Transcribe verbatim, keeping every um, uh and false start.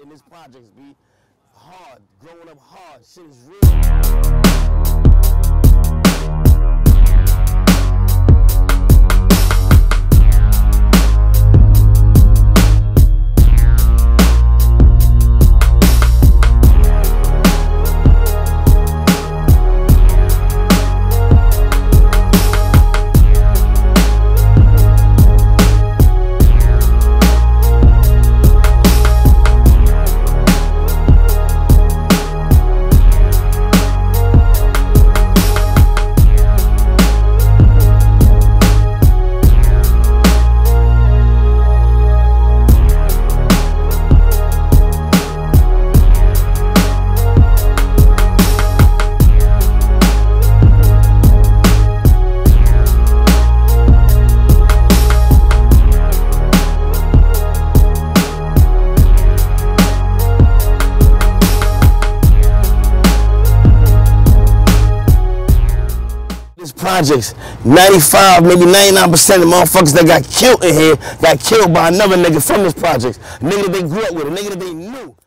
in this projects, be hard, growing up hard. Shit is real. Projects, ninety-five, maybe ninety-nine percent of motherfuckers that got killed in here got killed by another nigga from this project. A nigga that they grew up with, a nigga that they knew.